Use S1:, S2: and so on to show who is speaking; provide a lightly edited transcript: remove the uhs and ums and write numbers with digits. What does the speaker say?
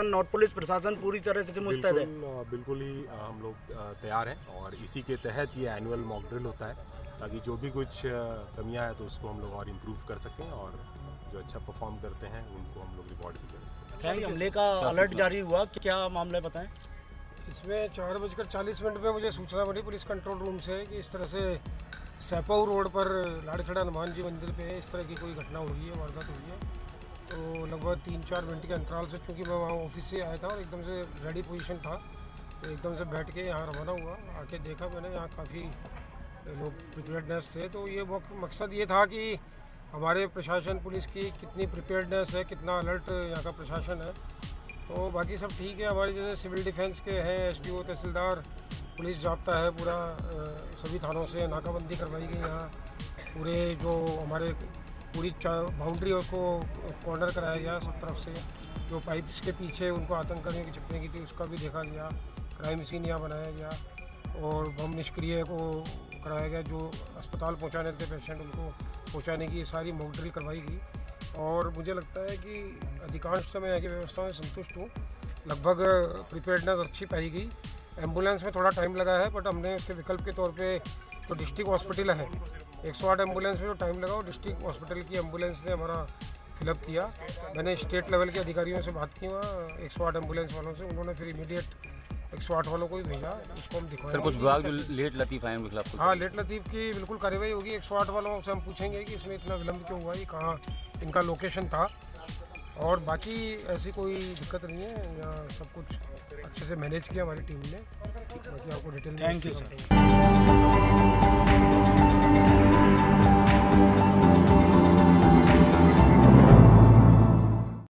S1: North police प्रशासन पूरी तरह से मुस्तैद है?
S2: बिल्कुल ही हम लोग तैयार हैं और इसी के तहत ये एनुअल मॉक ड्रिल होता है ताकि जो भी कुछ कमियां हैं तो उसको हम लोग और इम्प्रूव कर सकें और जो अच्छा परफॉर्म करते हैं उनको हम लोग रिवॉर्ड भी कर सकें।
S1: क्या हमले का अलर्ट जारी हुआ, क्या मामला है बताएं?
S3: इसमें 4:40 में मुझे सूचना मिली पुलिस कंट्रोल रूम से कि इस तरह से सैपाऊ रोड पर लाड़खेड़ा हनुमान जी मंदिर पे इस तरह की कोई घटना हुई है, वारदात हुई है। तो लगभग 3-4 मिनट के अंतराल से, चूँकि मैं वहाँ ऑफिस से आया था और एकदम से रेडी पोजीशन था, तो एकदम से बैठ के यहाँ रवाना हुआ। आके देखा मैंने यहाँ काफ़ी लोग प्रिपेयर्डनेस थे। तो ये मकसद ये था कि हमारे प्रशासन पुलिस की कितनी प्रिपेयर्डनेस है, कितना अलर्ट यहाँ का प्रशासन है। तो बाकी सब ठीक है। हमारे जैसे सिविल डिफेंस के हैं, SDO, तहसीलदार, पुलिस जाब्ता है पूरा, सभी थानों से नाकाबंदी करवाई गई। यहाँ पूरे जो हमारे पूरी बाउंड्री है उसको कॉर्नर कराया गया सब तरफ से। जो पाइप्स के पीछे उनको आतंकवादियों की छिपने की थी उसका भी देखा गया। क्राइम सीन यहाँ बनाया गया और बम निष्क्रिय को कराया गया। जो अस्पताल पहुँचाने थे पेशेंट उनको पहुँचाने की सारी मॉक ड्रिल करवाई गई। और मुझे लगता है कि अधिकांश समय यहाँ की व्यवस्था में संतुष्ट हूँ। लगभग प्रिपेयर्डनेस अच्छी पाई गई। एम्बुलेंस में थोड़ा टाइम लगा है, बट हमने उसके विकल्प के तौर पे जो डिस्ट्रिक्ट हॉस्पिटल है 108 एम्बुलेंस में जो टाइम लगा वो डिस्ट्रिक्ट हॉस्पिटल की एम्बुलेंस ने हमारा फिलअप किया। मैंने स्टेट लेवल के अधिकारियों से बात की वहाँ 108 एम्बुलेंस वालों से, उन्होंने फिर इमीडिएट 108 वालों को ही भेजा। उसको हम दिखाएंगे।
S4: सर कुछ विभाग जो लेट लतीफ़ आए उनके खिलाफ?
S3: हाँ, लेट लतीफ़ की बिल्कुल कार्रवाई होगी। 108 वालों से हम पूछेंगे कि इसमें इतना विलम्ब क्यों हुआ, ये कहाँ इनका लोकेशन था। और बाकी ऐसी कोई दिक्कत नहीं है, यहाँ सब कुछ अच्छे से मैनेज किया हमारी टीम ने। बाकी आपको डिटेल।
S1: Thank you sir.